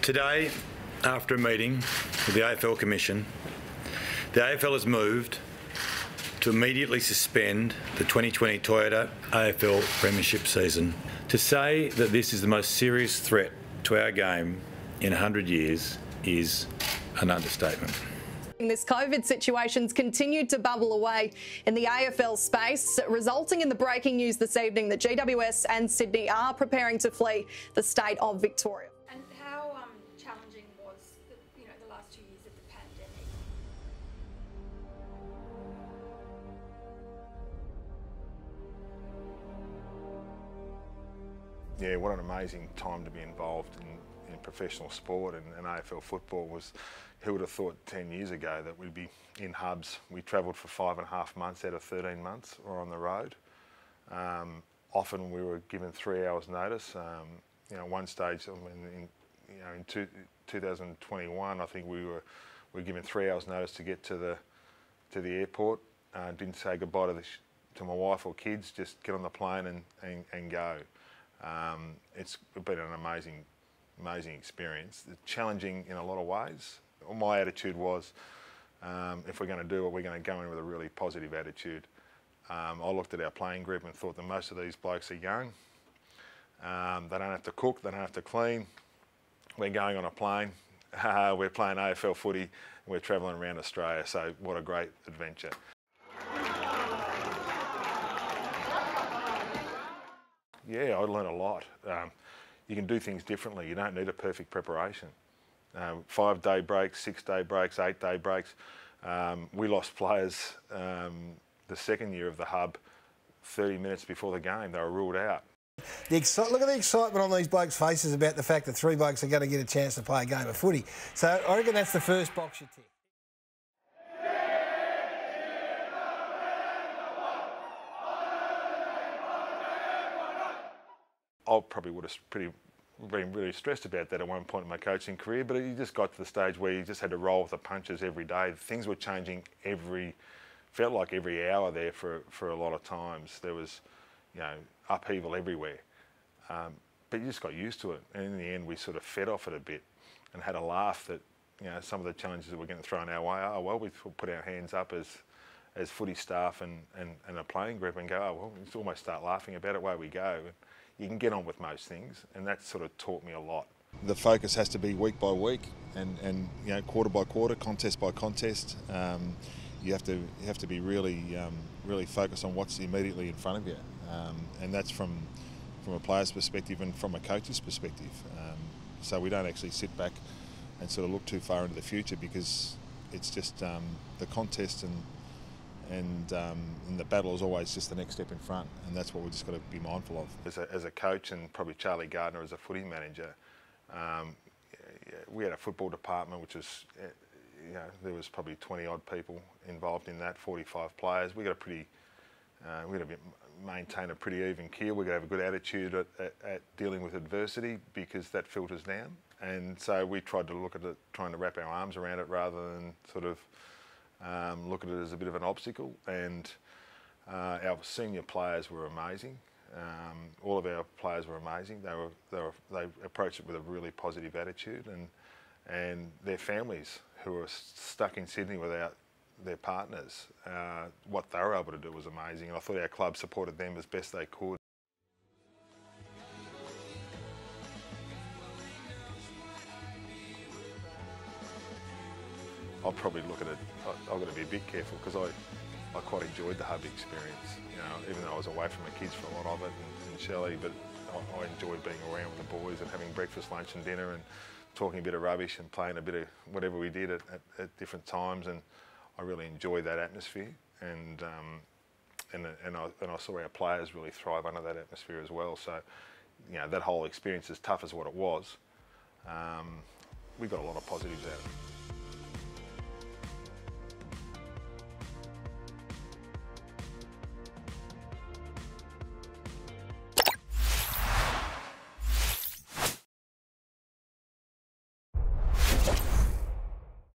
Today, after a meeting with the AFL Commission, the AFL has moved to immediately suspend the 2020 Toyota AFL Premiership season. To say that this is the most serious threat to our game in 100 years is an understatement. This COVID situation's continued to bubble away in the AFL space, resulting in the breaking news this evening that GWS and Sydney are preparing to flee the state of Victoria. And how challenging was the last 2 years of the pandemic? Yeah, what an amazing time to be involved in professional sport and AFL football. Who would have thought 10 years ago that we'd be in hubs? We travelled for 5.5 months out of 13 months or on the road. Often we were given 3 hours notice. One stage, in 2021, I think we were given 3 hours notice to get to the airport. Didn't say goodbye to my wife or kids, just get on the plane and go. It's been an amazing experience. It's challenging in a lot of ways. My attitude was, if we're going to do it, we're going to go in with a really positive attitude. I looked at our playing group and thought that most of these blokes are young. They don't have to cook, they don't have to clean. We're going on a plane, we're playing AFL footy, and we're travelling around Australia, so what a great adventure. Yeah, I learned a lot. You can do things differently. You don't need a perfect preparation. 5-day breaks, 6-day breaks, 8-day breaks. We lost players the second year of the hub 30 minutes before the game. They were ruled out. Look at the excitement on these blokes' faces about the fact that 3 blokes are going to get a chance to play a game of footy. So I reckon that's the first box you tick. I probably would have been really stressed about that at one point in my coaching career, but you just got to the stage where you just had to roll with the punches every day. Things were changing felt like every hour there for a lot of times. There was, upheaval everywhere. But you just got used to it. And in the end, we sort of fed off it a bit and had a laugh that, some of the challenges that were getting thrown our way, we put our hands up as footy staff and a playing group and go, we almost start laughing about it away we go. You can get on with most things, and that sort of taught me a lot. The focus has to be week by week and quarter by quarter, contest by contest. You have to be really focused on what's immediately in front of you, and that's from a player's perspective and from a coach's perspective. So we don't actually sit back and sort of look too far into the future, because it's just the contest and the battle is always just the next step in front, and that's what we've just got to be mindful of. As a coach, and probably Charlie Gardner as a footy manager, we had a football department which was, there was probably 20 odd people involved in that, 45 players. We got to maintain a pretty even keel. We got to have a good attitude at dealing with adversity, because that filters down. And so we tried to look at it, trying to wrap our arms around it rather than sort of look at it as a bit of an obstacle. And our senior players were amazing. All of our players were amazing. They approached it with a really positive attitude, and their families who were stuck in Sydney without their partners, what they were able to do was amazing. And I thought our club supported them as best they could. I'll probably look at it, I've got to be a bit careful, because I quite enjoyed the hub experience, even though I was away from my kids for a lot of it and Shelley, but I enjoyed being around with the boys and having breakfast, lunch and dinner and talking a bit of rubbish and playing a bit of whatever we did at different times, and I really enjoyed that atmosphere, and I saw our players really thrive under that atmosphere as well. So, that whole experience, as tough as what it was, we got a lot of positives out of it.